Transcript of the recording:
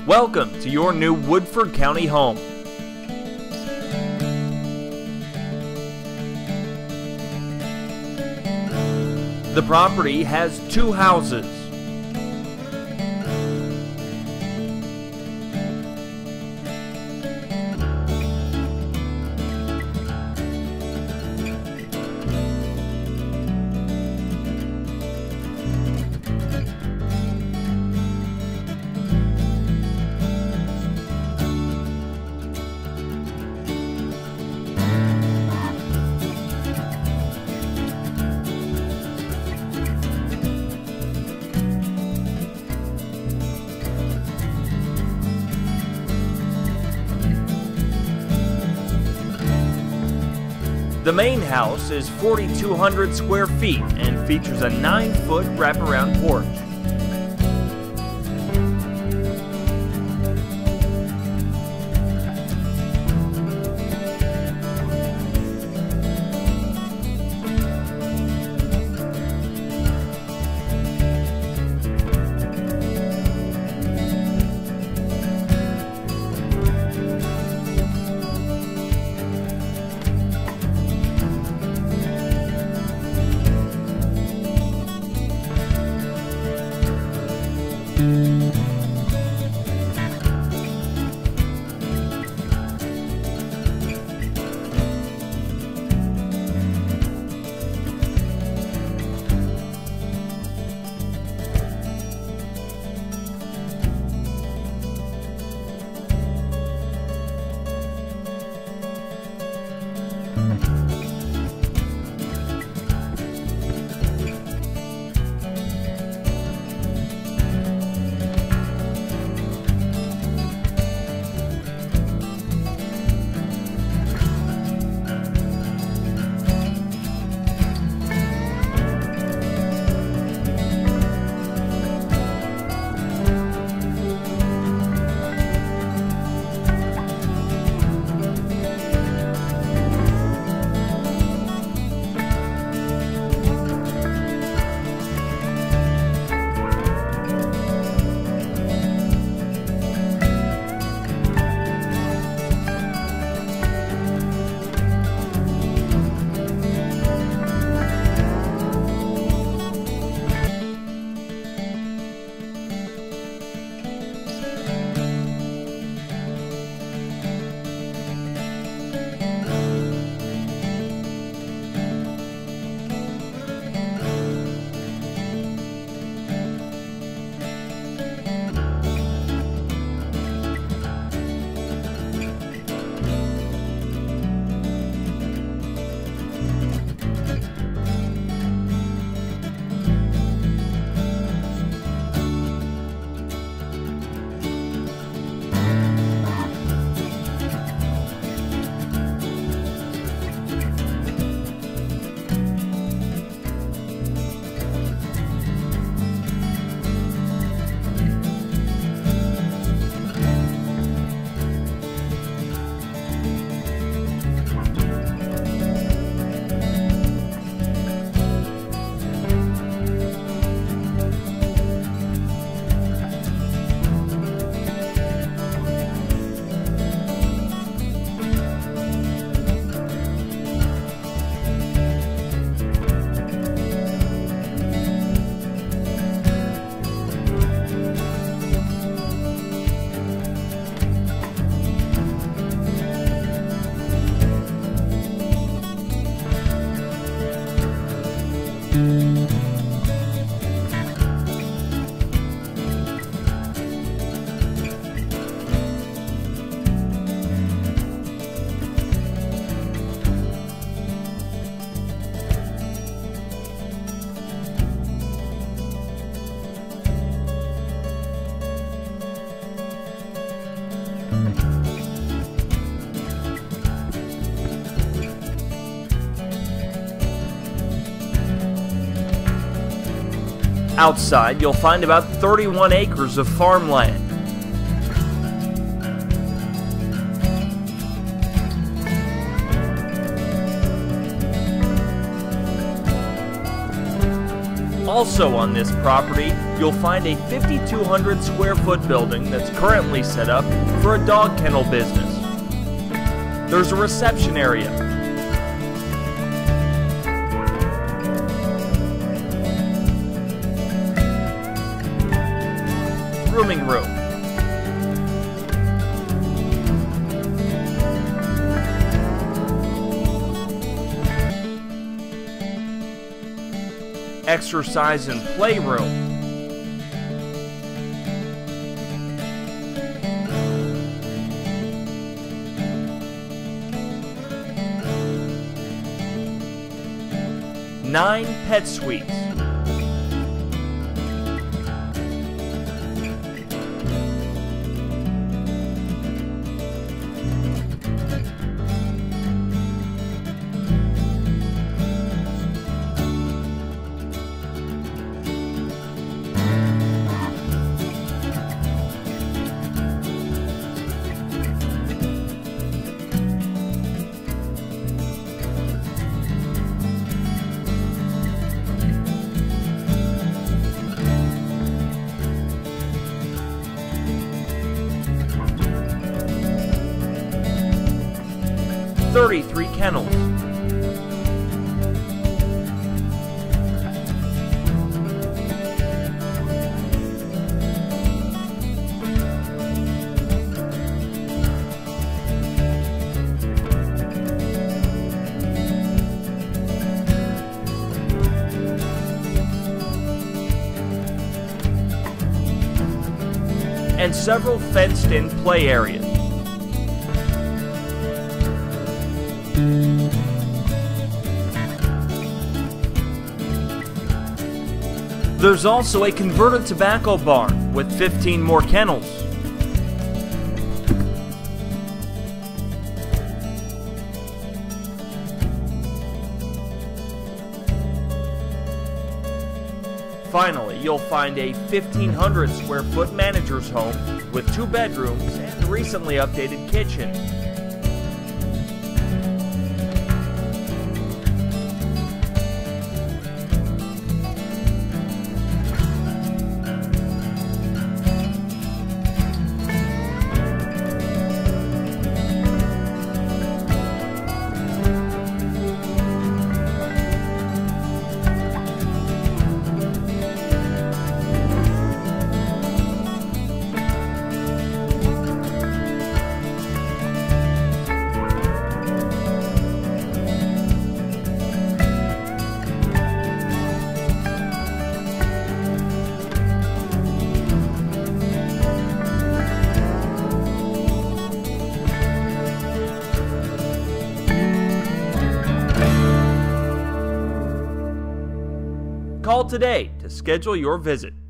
Welcome to your new Woodford County home. The property has 2 houses. The main house is 4,200 square feet and features a 9-foot wraparound porch. Outside, you'll find about 31 acres of farmland. Also on this property, you'll find a 5,200 square foot building that's currently set up for a dog kennel business. There's a reception area, grooming room, exercise and playroom, nine pet suites, .33 kennels, and several fenced-in play areas. There's also a converted tobacco barn with 15 more kennels. Finally, you'll find a 1,500 square foot manager's home with 2 bedrooms and a recently updated kitchen. Call today to schedule your visit.